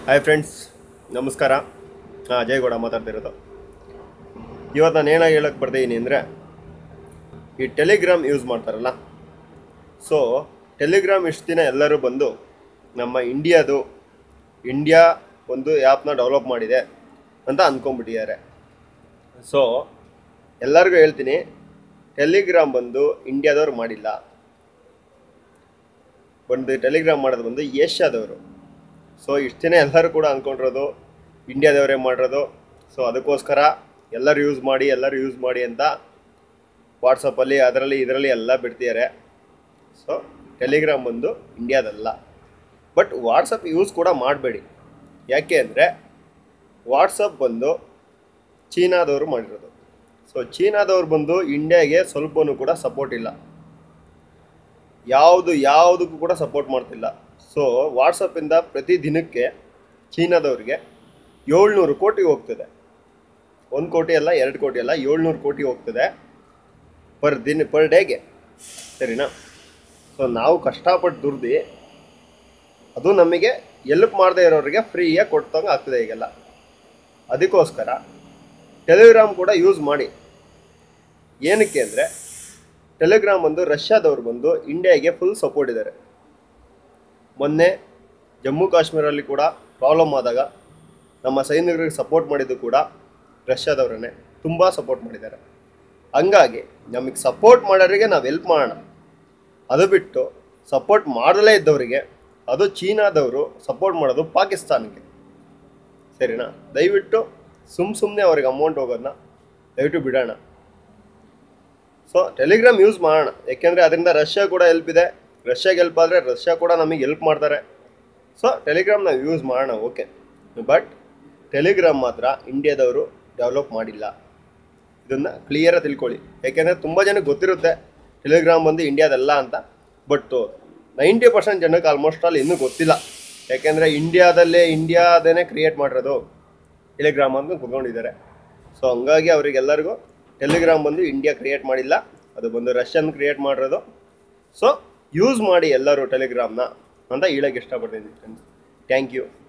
Hi friends, ನಮಸ್ಕಾರ. ಅಜಯ್ ಗೌಡ ಮಾತಾಡ್ತಿರೋದು. ಇವತ್ತು ನಾನು ಏನಾಗಿ ಹೇಳಕ್ಕೆ ಬರ್ತಿದ್ದೀನಿ ಅಂದರೆ, ಈ ಟೆಲಿಗ್ರಾಮ್ ಯೂಸ್ ಮಾಡ್ತಾರಲ್ಲ, ಸೊ ಟೆಲಿಗ್ರಾಮ್ ಇಷ್ಟು ದಿನ ಎಲ್ಲರೂ ಬಂದು ನಮ್ಮ ಇಂಡಿಯಾ ಒಂದು ಆ್ಯಪ್ನ ಡೆವಲಪ್ ಮಾಡಿದೆ ಅಂತ ಅಂದ್ಕೊಂಡ್ಬಿಟ್ಟಿದ್ದಾರೆ. ಸೊ ಎಲ್ಲರಿಗೂ ಹೇಳ್ತೀನಿ, ಟೆಲಿಗ್ರಾಮ್ ಬಂದು ಇಂಡಿಯಾದವ್ರು ಮಾಡಿಲ್ಲ. ಟೆಲಿಗ್ರಾಮ್ ಮಾಡೋದು ಬಂದು ಏಷ್ಯಾದವರು. ಸೊ ಇಷ್ಟು ದಿನ ಎಲ್ಲರೂ ಕೂಡ ಅಂದ್ಕೊಂಡಿರೋದು ಇಂಡಿಯಾದವರೇ ಮಾಡಿರೋದು. ಸೊ ಅದಕ್ಕೋಸ್ಕರ ಎಲ್ಲರೂ ಯೂಸ್ ಮಾಡಿ ಅಂತ ವಾಟ್ಸಪ್ಪಲ್ಲಿ ಇದರಲ್ಲಿ ಎಲ್ಲ ಬಿಡ್ತಿದ್ದಾರೆ. ಸೊ ಟೆಲಿಗ್ರಾಮ್ ಬಂದು ಇಂಡಿಯಾದಲ್ಲ. ಬಟ್ ವಾಟ್ಸಪ್ ಯೂಸ್ ಕೂಡ ಮಾಡಬೇಡಿ. ಯಾಕೆ ಅಂದರೆ ವಾಟ್ಸಪ್ ಬಂದು ಚೀನಾದವರು ಮಾಡಿರೋದು. ಸೊ ಚೀನಾದವ್ರು ಬಂದು ಇಂಡಿಯಾಗೆ ಸ್ವಲ್ಪನೂ ಕೂಡ ಸಪೋರ್ಟ್ ಇಲ್ಲ, ಯಾವುದಕ್ಕೂ ಕೂಡ ಸಪೋರ್ಟ್ ಮಾಡ್ತಿಲ್ಲ. ಸೊ ವಾಟ್ಸಪ್ಪಿಂದ ಪ್ರತಿ ದಿನಕ್ಕೆ ಚೀನಾದವ್ರಿಗೆ 700 ಕೋಟಿ ಹೋಗ್ತದೆ. 1 ಕೋಟಿ ಅಲ್ಲ, 2 ಕೋಟಿ ಅಲ್ಲ, 700 ಕೋಟಿ ಹೋಗ್ತದೆ ಪರ್ ಡೇಗೆ. ಸರಿನಾ? ಸೊ ನಾವು ಕಷ್ಟಪಟ್ಟು ದುಡ್ದು ಅದು ನಮಗೆ ಎಲ್ಪ್ ಮಾಡದೇ ಇರೋರಿಗೆ ಫ್ರೀಯಾಗಿ ಕೊಡ್ತಂಗೆ ಆಗ್ತದೆ ಈಗೆಲ್ಲ. ಅದಕ್ಕೋಸ್ಕರ ಟೆಲಿಗ್ರಾಮ್ ಕೂಡ ಯೂಸ್ ಮಾಡಿ. ಏನಕ್ಕೆ ಅಂದರೆ ಟೆಲಿಗ್ರಾಮ್ ಬಂದು ರಷ್ಯಾದವ್ರು ಬಂದು ಇಂಡಿಯಾಗೆ ಫುಲ್ ಸಪೋರ್ಟ್ ಇದ್ದಾರೆ. ಮೊನ್ನೆ ಜಮ್ಮು ಕಾಶ್ಮೀರಲ್ಲಿ ಕೂಡ ಪ್ರಾಬ್ಲಮ್ ಆದಾಗ ನಮ್ಮ ಸೈನಿಕರಿಗೆ ಸಪೋರ್ಟ್ ಮಾಡಿದ್ದು ಕೂಡ ರಷ್ಯಾದವರನ್ನೇ, ತುಂಬ ಸಪೋರ್ಟ್ ಮಾಡಿದ್ದಾರೆ. ಹಂಗಾಗಿ ನಮಗೆ ಸಪೋರ್ಟ್ ಮಾಡೋರಿಗೆ ನಾವು ಹೆಲ್ಪ್ ಮಾಡೋಣ. ಅದು ಬಿಟ್ಟು ಸಪೋರ್ಟ್ ಮಾಡಲೇ ಇದ್ದವರಿಗೆ, ಅದು ಚೀನಾದವರು ಸಪೋರ್ಟ್ ಮಾಡೋದು ಪಾಕಿಸ್ತಾನಕ್ಕೆ. ಸರಿನಾ? ದಯವಿಟ್ಟು ಸುಮ್ಮನೆ ಅವ್ರಿಗೆ ಅಮೌಂಟ್ ಹೋಗೋದನ್ನ ದಯವಿಟ್ಟು ಬಿಡೋಣ. ಸೊ ಟೆಲಿಗ್ರಾಮ್ ಯೂಸ್ ಮಾಡೋಣ. ಯಾಕೆಂದರೆ ಅದರಿಂದ ರಷ್ಯಾ ಕೂಡ ಹೆಲ್ಪ್ ಇದೆ. ರಷ್ಯಾಗೆ ಹೆಲ್ಪ್ ಆದರೆ ರಷ್ಯಾ ಕೂಡ ನಮಗೆ ಹೆಲ್ಪ್ ಮಾಡ್ತಾರೆ. ಸೊ ಟೆಲಿಗ್ರಾಮ್ ನಾವು ಯೂಸ್ ಮಾಡೋಣ, ಓಕೆ. ಬಟ್ ಟೆಲಿಗ್ರಾಮ್ ಮಾತ್ರ ಇಂಡಿಯಾದವರು ಡೆವಲಪ್ ಮಾಡಿಲ್ಲ. ಇದನ್ನು ಕ್ಲಿಯರಾಗಿ ತಿಳ್ಕೊಳ್ಳಿ. ಯಾಕೆಂದರೆ ತುಂಬ ಜನಕ್ಕೆ ಗೊತ್ತಿರುತ್ತೆ ಟೆಲಿಗ್ರಾಮ್ ಬಂದು ಇಂಡಿಯಾದಲ್ಲ ಅಂತ. ಬಟ್ 90% ಜನಕ್ಕೆ ಆಲ್ಮೋಸ್ಟ್ ಆಲ್ ಇನ್ನೂ ಗೊತ್ತಿಲ್ಲ. ಯಾಕೆಂದರೆ ಇಂಡಿಯಾದೇ ಕ್ರಿಯೇಟ್ ಮಾಡಿರೋದು ಟೆಲಿಗ್ರಾಮ್ ಅಂತ ಕೂತ್ಕೊಂಡಿದ್ದಾರೆ. ಸೊ ಹಂಗಾಗಿ ಅವರಿಗೆಲ್ಲರಿಗೂ ಟೆಲಿಗ್ರಾಮ್ ಬಂದು ಇಂಡಿಯಾ ಕ್ರಿಯೇಟ್ ಮಾಡಿಲ್ಲ, ಅದು ಬಂದು ರಷ್ಯನ್ ಕ್ರಿಯೇಟ್ ಮಾಡಿರೋದು. ಸೊ ಯೂಸ್ ಮಾಡಿ ಎಲ್ಲರೂ ಟೆಲಿಗ್ರಾಮ್ನ ಅಂತ ಹೇಳೋಕ್ಕೆ ಇಷ್ಟಪಡ್ತೀನಿ ಫ್ರೆಂಡ್ಸ್. Thank you.